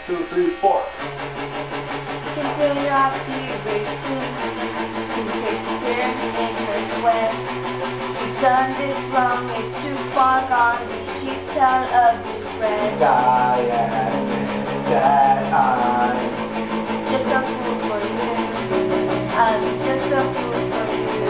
2, 3, 4. You can feel your heartbeat racing. You can taste the fear in her sweat. You've done this wrong, it's too far gone. She's out of your friend. Just a fool for you. I'm just a fool for you.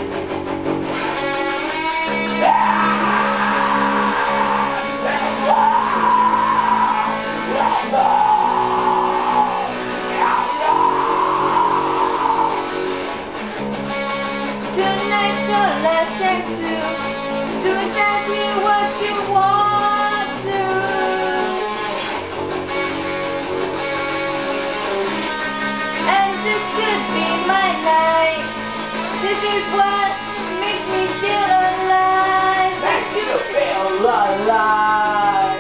Tonight's your last chance to do exactly what you want to. And this could be my night. This is what makes me feel alive. Makes you feel alive.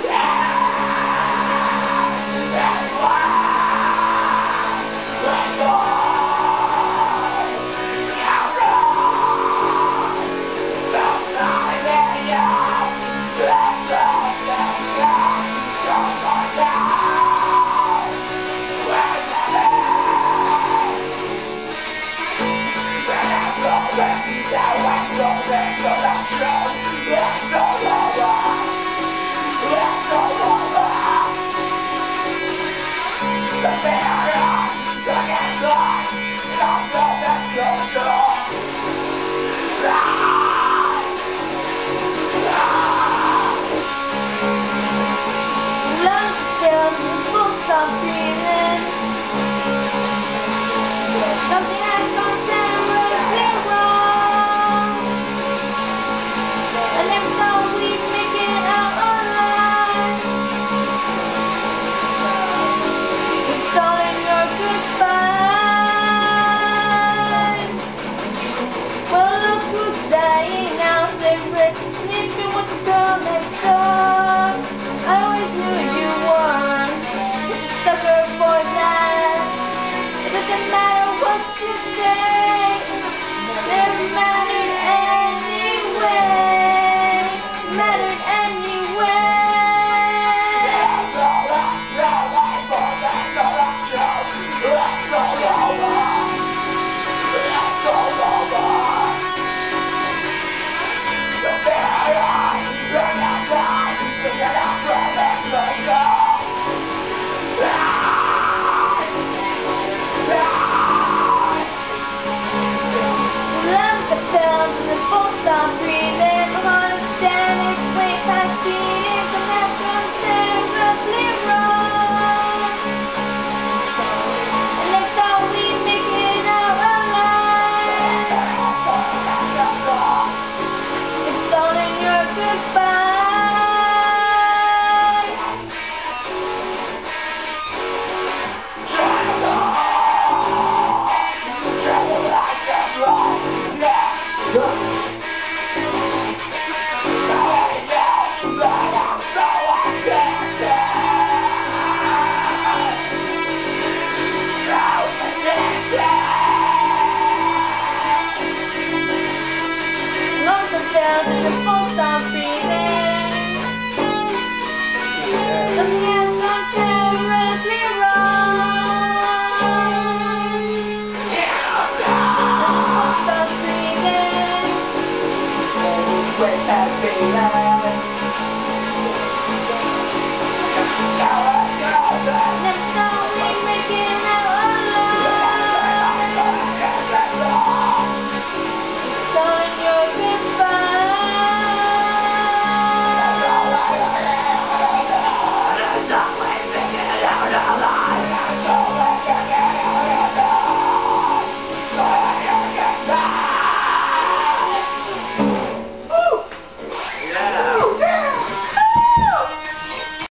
Stop breathing. Something has gone terribly wrong. I never thought we'd make it out alive. It's all in your goodbyes. Well, look who's dying now. Stay rest sleeping with the girl next door. I always knew you were sucker for that. It doesn't matter what you say. Never mattered anyway. Mattered anyway. Stop breathing, I wanna stand it, wait, I see it, and that's what's terribly wrong. And I thought we'd make it out alive. It's all in your goodbye.